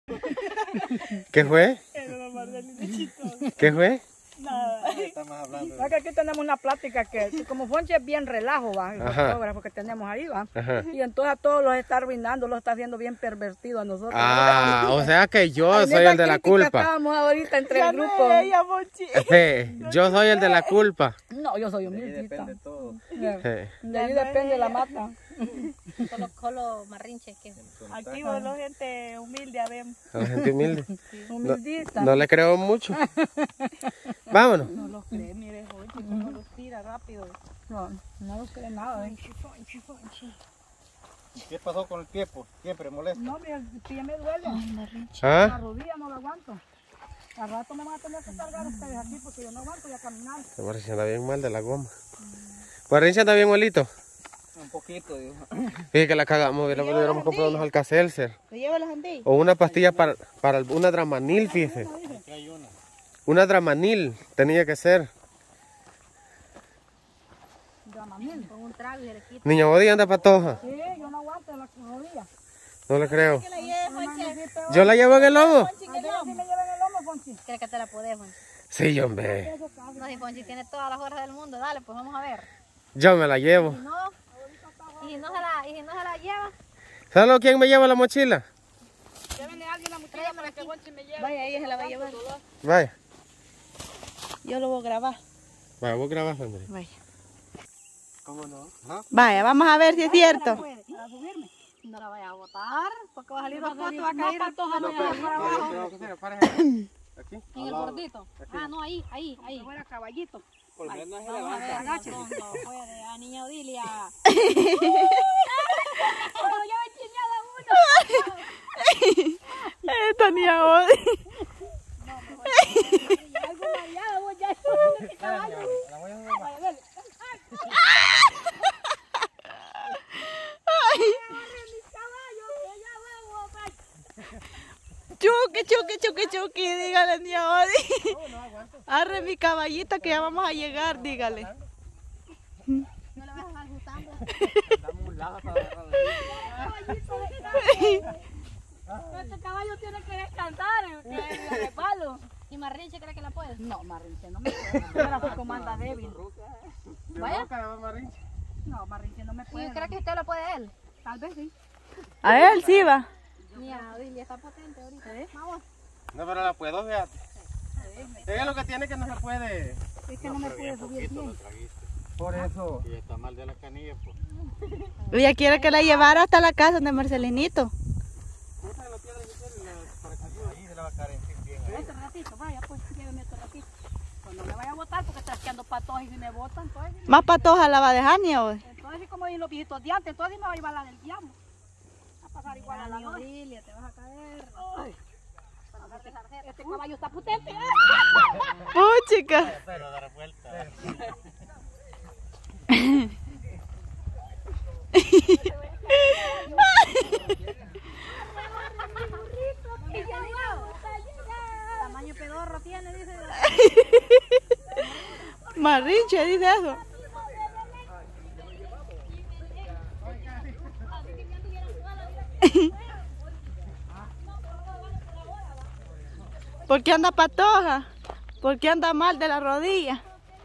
¿Qué fue? ¿Qué fue? Nada. Estamos hablando. Es que aquí tenemos una plática que como Fonchi es bien relajo, va, el fotógrafo que tenemos ahí, va. Ajá. Y entonces a todos los está arruinando, los está haciendo bien pervertido a nosotros. Ah, o sea que yo soy el de la culpa. Estábamos ahorita entre el grupo. Yo soy el de la culpa. No, yo soy De ahí humildita. depende todo. De ahí depende la mata. Colo marrinche que Aquí la gente humilde, habemos. La gente humilde. Humildita. No le creo mucho. Vámonos. No los cree, mire, Fonchi, cómo los tira rápido. No, no los cree nada. ¿Qué pasó con el pie? Pues? Siempre molesta. No, el pie me duele. ¿Ah? La rodilla no la aguanto. Al rato me van a tener que cargar ustedes aquí porque yo no aguanto ya caminar. Se parece anda bien mal de la goma. Guarrincha anda bien malito. Un poquito, digo. Fíjate que la cagamos, hubiéramos comprado unos Alka-Seltzer. ¿Lo lleva la gente? O una pastilla para una Dramanil, fíjese. Aquí hay una. Una Dramanil tenía que ser. con un trago y se le quita. Niña Bodía anda patoja. Sí, yo no aguanto la rodilla. No le creo. Que la lleve, Fonchi. ¿Yo la llevo en el lomo? Ay, si me llevan el lomo, Fonchi. ¿Crees que te la podés, Fonchi? Sí, hombre. No, si Fonchi tiene todas las fuerzas del mundo, dale, pues vamos a ver. Yo me la llevo. Y si no se la lleva, ¿Sabes quién me lleva la mochila? Llévenle a alguien la mochila para que Fonchi me lleve. Vaya, ella se la va a llevar. Vaya. Yo lo voy a grabar. Vaya, vos grabas, André. Vaya. ¿Cómo no? ¿Ah? Vaya, vamos a ver si es cierto. Para subirme. no la vayas a botar, porque va a salir Va a dos fotos, salir va a caer más patoja, no, pero- para abajo. Aquí. en el gordito. Ah, no, ahí. Si fuera caballito. Por lo menos se Vamos a ver, levanta. Agáchese. no, puede, a niña Odilia. Esta niña odia. Algo mareado, vos ya ese caballo. La voy a llevar. Vaya, dale. Chuki, dígale, niña Odi. Arre mi caballita que ya vamos a llegar, dígale. No le vas a dejar gustando. Dame un lado para agarrarla. Este caballo tiene que descansar, que le palo. ¿Y Marrinche cree que la puede? No, Marrinche, no me puede. Ahora su comanda débil. Vaya. No, Marrinche no me ¿Y puede. cree que usted lo puede él? Tal vez sí. A él sí va. Niña Odilia está potente ahorita. Vamos. No, pero la puedo, fíjate. Ella lo que tiene es que no se puede. Es que no me puede subir bien. Por eso. Y está mal de la canilla, pues. Ella quiere que la llevara hasta la casa de Marcelinito. Ahí se la va a caer en fin bien. Este ratito, vaya, pues, lléveme este ratito. Pues no me vaya a botar porque está echando patos y si me botan, entonces. Más patoja la va a dejar, niña Odi. Entonces, como dicen los viejitos de antes, entonces me va a llevar la del diablo. Va a pasar igual a la Niña noche. Odilia, te vas a caer. Ay, este caballo está potente. Chica. Pero dar vuelta. Tamaño pedorro tiene, dice. Marrinche dice eso. ¿Por qué anda patoja? ¿Por qué anda mal de la rodilla?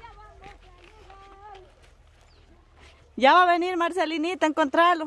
Ya va a venir Marcelinita a encontrarlo.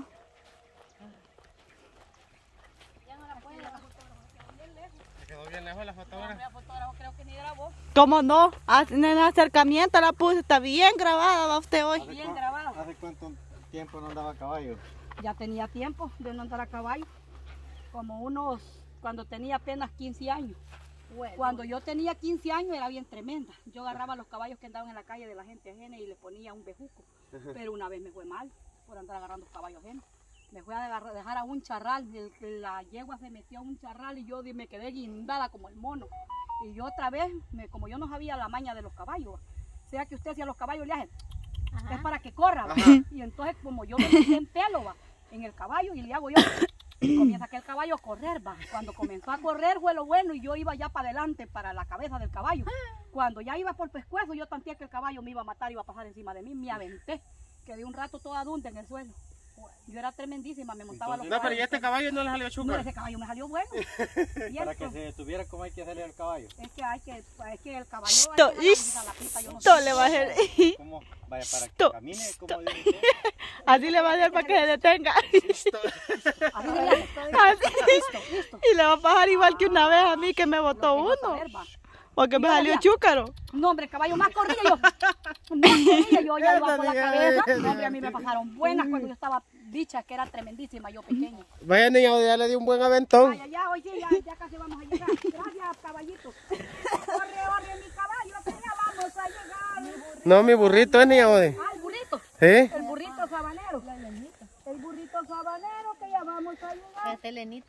Se quedó bien lejos la fotógrafa. Creo que ni grabó. ¿Cómo no? En el acercamiento la puse, está bien grabada, va usted hoy. Bien grabado. ¿Hace cuánto tiempo no andaba a caballo? Ya tenía tiempo de no andar a caballo. Como unos, cuando tenía apenas 15 años. Cuando yo tenía 15 años era bien tremenda. Yo agarraba los caballos que andaban en la calle de la gente ajena y le ponía un bejuco. Pero una vez me fue mal por andar agarrando caballos ajenos. Me fui a dejar a un charral, la yegua se metió a un charral y yo me quedé guindada como el mono. Y yo otra vez, como yo no sabía la maña de los caballos, sea que usted si a los caballos le hace, es para que corra, ¿va? Y entonces como yo me metí en pelo, ¿va? En el caballo y le hago yo, y comienza que el caballo a correr, va. Cuando comenzó a correr fue lo bueno y yo iba ya para adelante, para la cabeza del caballo. Cuando ya iba por pescuezo, yo tanteé que el caballo me iba a matar, iba a pasar encima de mí, me aventé. Quedé un rato toda adulta en el suelo. Yo era tremendísima, me montaba los No, pero caballos. ¿y este caballo no le salió No, chúcar? ese caballo me salió bueno. Y Para esto, que se detuviera, ¿cómo hay que hacerle al caballo? es que el caballo hay To- que jalarle a la pista, yo no sé. Esto le va a hacer. ¿Cómo? Vaya, para que Stop. camine, como dice usted. Así le va a hacer para que se detenga. Así le hace. Así. Listo. Y le va a pasar igual que una vez a mí que me botó Lo que vas a uno. ver, va. Porque me Yo salió decía, chúcaro. No, hombre, el caballo más corría yo. Más corría yo, ya iba por la cabeza. No, hombre, a mí me pasaron buenas cuando yo estaba dicha, que era tremendísima, yo pequeña. Vaya niña, ya le di un buen aventón. Vaya, ya, hoy sí, ya casi vamos a llegar. Gracias, caballito. Corre, mi caballo, que ya vamos a llegar. No, mi burrito es niña Odi. Ah, el burrito. ¿Sí? El burrito sabanero. El burrito sabanero, que ya vamos a llegar. Es Elenita.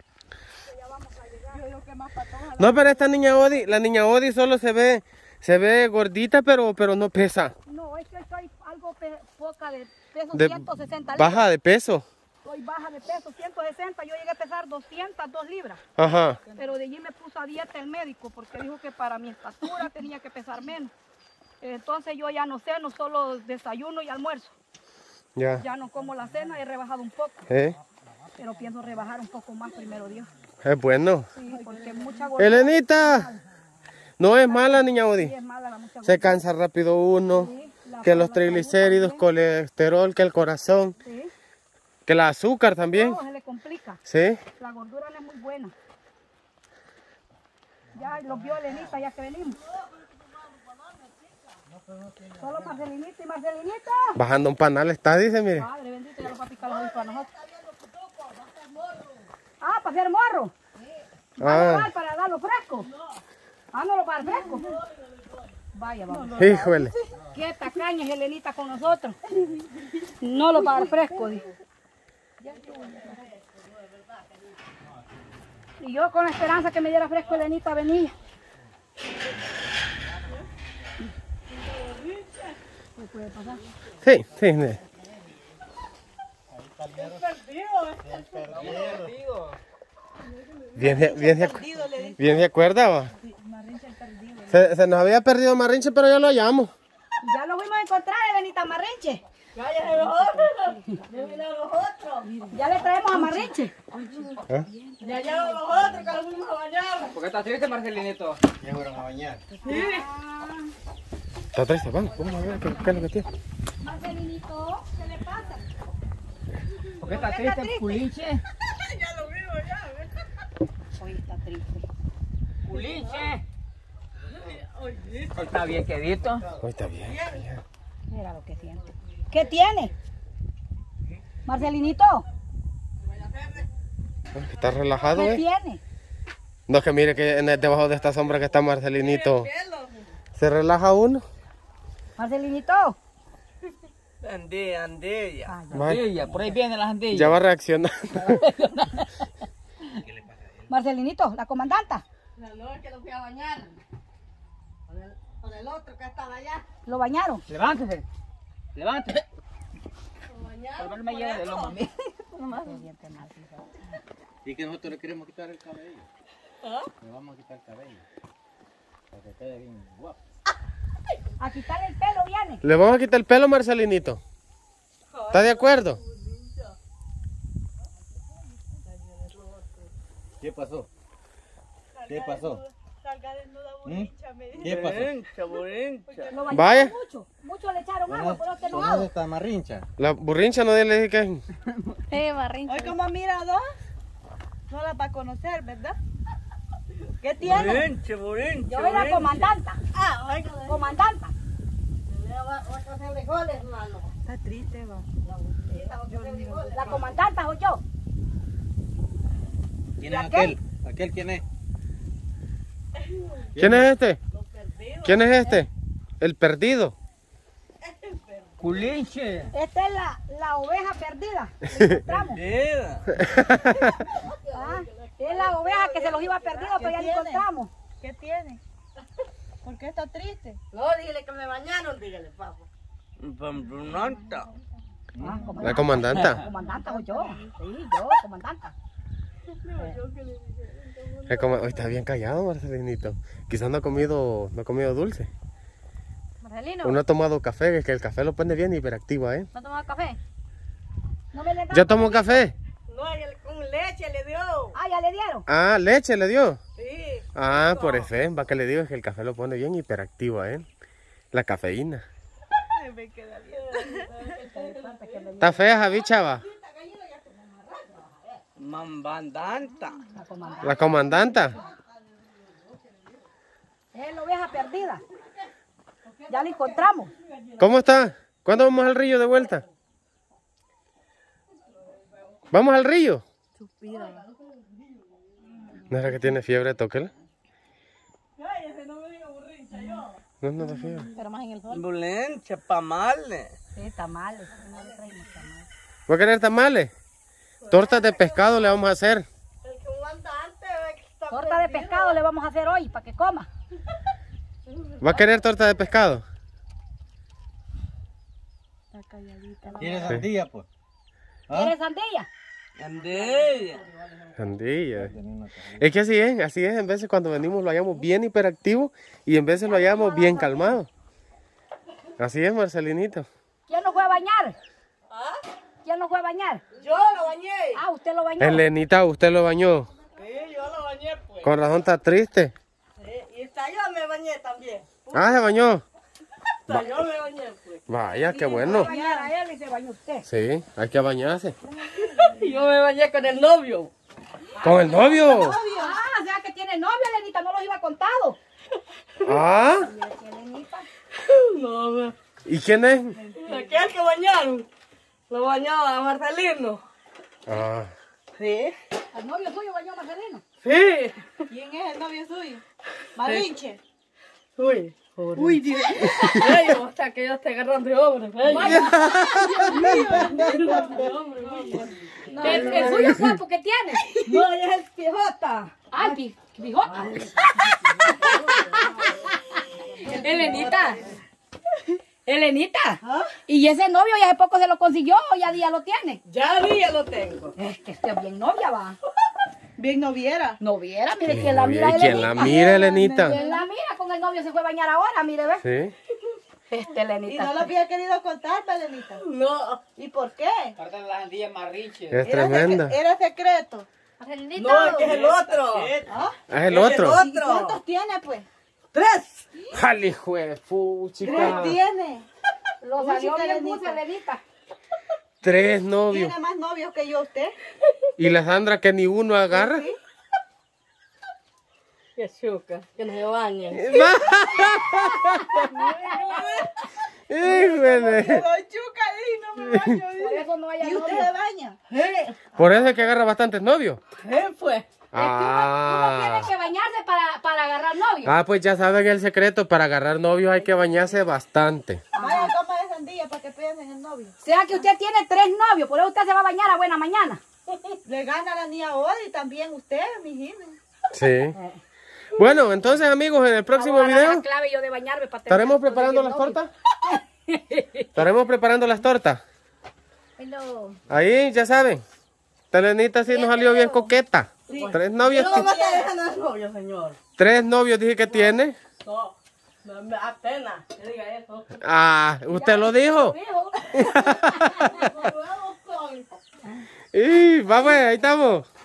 No, pero esta niña Odi, la niña Odi solo se ve gordita, pero no pesa. No, es que estoy algo poca de peso, De- 160 libras. Baja de peso. Estoy baja de peso, 160. Yo llegué a pesar 202 libras. Ajá. Pero de allí me puso a dieta el médico porque dijo que para mi estatura tenía que pesar menos. Entonces yo ya no ceno, solo desayuno y almuerzo. Ya. Ya no como la cena, he rebajado un poco. Pero pienso rebajar un poco más primero Dios. Es bueno. Sí, porque mucha gordura Elenita. No es mala, niña Odi. sí es mala la mucha Se gordura. cansa rápido uno. Sí, Que los la triglicéridos, salud colesterol, que el corazón, también. Sí, que el azúcar también. todo se le complica. Sí. La gordura no es muy buena. Ya los vio Elenita, ya que venimos. Solo Marcelinita y Marcelinita. Bajando un panal está, dice, mire. Padre bendito, ya lo va a picar los ojos para nosotros. Ah, para hacer morro. Ah, Para darlo fresco. Ah, no lo para dar fresco. Vaya, vamos. híjole. Qué tacaña es Elenita con nosotros. No lo para dar fresco, dijo. Y yo con la esperanza que me diera fresco Elenita venía. ¿Qué puede pasar? Sí, sí. sí. Bien se acuerda, va. Se nos había perdido Marrinche, pero ya lo hallamos. Ya lo fuimos a encontrar, Elenita Marrinche. Ya le traemos a Marrinche. ¿Por qué estás triste, Marcelinito? Ya fueron a bañar. Está triste, vamos a ver qué es lo que tiene. Marcelinito, ¿qué le pasa? ¿Por qué estás triste, Pulinche? Hoy está triste. Pulinche. Hoy está bien quedito. Hoy está bien. Ya. Mira lo que siente. ¿Qué tiene? Marcelinito, Está relajado, ¿qué tiene? No, que mire que debajo de esta sombra que está Marcelinito. Se relaja uno. Marcelinito. Andilla. Vaya. Andilla, por ahí vienen las andillas. Ya va a reaccionar. Marcelinito, la comandanta. ¿Lo bañaron? Levántese. Levántese. Por no me lleve de loma a mí. Y que nosotros le queremos quitar el cabello. Le vamos a quitar el cabello. Para que quede bien guapo. A quitarle el pelo viene. Le vamos a quitar el pelo, Marcelinito. ¿Está de acuerdo? ¿Qué pasó? ¿Qué pasó? Salga desnuda, ¿Qué pasó? Lo bañaron Vaya. mucho le echaron agua, pero este ¿Dónde enojado. está Marrincha? La burrincha no le dije que... Barrincha. Hoy como mira dos, no la va a conocer, ¿verdad? ¿Qué tiene? Yo soy la comandanta. Comandanta. Está triste, va. La comandanta soy yo. ¿Quién ¿Y es aquel? aquel? ¿Aquel quién es? ¿Quién es este? ¿Quién es este? El perdido. Pulinche. Esta es la oveja perdida. que encontramos. Ah, es la oveja que se los iba perdido, pero ya la tiene? encontramos. ¿Qué tiene? ¿Por qué está triste? Ah, La comandanta. comandanta soy yo. Sí, yo, comandanta. Hoy está bien callado, Marcelinito. Quizás no ha comido dulce. Marcelino, Uno ha tomado café, es que el café lo pone bien hiperactivo, ¿eh? ¿no tomado café? No me le dan. Yo tomo café. No, con leche le dio. Ah, ya le dieron. Ah, leche le dio. Sí. Ah, por eso, va que le digo es que el café lo pone bien hiperactivo a él. La cafeína. Me queda bien. Está fea, Javi, chava. Mambandanta. La comandanta. Es la oveja perdida. Ya la encontramos. ¿Cómo está? ¿Cuándo vamos al río de vuelta? ¿Vamos al río? ¿No era que tiene fiebre? Tóquela. No, no da fiebre. Pero más en el sol. Ambulencia, pamales. Sí, tamales. No le traemos tamales. ¿Va a querer tamales? Tortas de pescado le vamos a hacer. Torta de pescado le vamos a hacer hoy para que coma. ¿Va a querer torta de pescado? ¿Tienes sandía, pues? ¿Quieres sandía? Andella. Sandía. Es que así es. En veces cuando venimos lo hallamos bien hiperactivo y en veces lo hallamos bien calmado. Así es, Marcelinito. ¿Quién nos fue a bañar? ¿Quién nos fue a bañar? Yo lo bañé. Ah, usted lo bañó. Elenita, usted lo bañó. Sí, yo lo bañé, pues. Con razón está triste. Sí, y hasta yo me bañé también. Ah, se bañó. Hasta yo me bañé, pues. Vaya, qué bueno. Bañar a él y se bañó usted. Sí, hay que bañarse. Yo me bañé con el novio. ¿Con el novio? Ah, o sea que tiene novio, Elenita, no los iba contado. Ah, Elenita. No, me... ¿y quién es? aquel que bañaron. Lo bañó a Marcelino. Ah, Sí. ¿El novio suyo bañó a Marcelino? Sí. ¿Quién es el novio suyo? Marinche. Uy. Uy, Dios. Bello, hasta que yo esté agarrando de hombre. Bello. ¿El suyo cuánto que tiene? No, ella es el Quijota. Ay, pijota. Elenita. Elenita. ¿Y ese novio ya hace poco se lo consiguió o ya día lo tiene? Ya día lo tengo. Es que esté bien novia, va. Bien noviera. Noviera, mire quién la mira. ¿y quién la mira, Elenita? ¿Quién la mira? Con el novio se fue a bañar ahora, mire, ve. Sí. Y Elenita. no lo había querido contar, Belenita. No. ¿Y por qué? Aparte de las andillas más riches. Es tremenda. Era secreto. No, es que es el otro. Ah, es el otro. ¿Y cuántos tiene, pues? 3. ¡Jale, jue, chica! Tiene. Lo Uy, salió chica, bien Elenita. puso, Elenita. 3 novios. Tiene más novios que yo, usted. ¿Y la Sandra que ni uno agarra? Sí. Qué chuca, que no se bañen. ¡Híjole! Por eso no haya ¿Y usted novio. se baña? Por eso es que agarra bastantes novios. Pues. Uno Ah. tiene que bañarse para agarrar novio. Ah, pues ya saben el secreto. Para agarrar novios hay que bañarse bastante. Vaya, toma de sandía para que piensen el novio. O sea que usted tiene 3 novios, por eso usted se va a bañar a buena mañana. Le gana la niña hoy y también usted, mijito. Sí. Bueno, entonces amigos, en el próximo Ahora video la clave yo de bañarme para tener estaremos conseguir preparando las novio. tortas. Estaremos preparando las tortas. Pero Ahí, ya saben. Telenita sí nos salió bien coqueta. 3 novios. No me está dejando el novio, señor. 3 novios dije que tiene. No, no me apenas que diga eso. Ah, ¿usted lo dijo? dijo, Luego con... Y vamos, ahí estamos.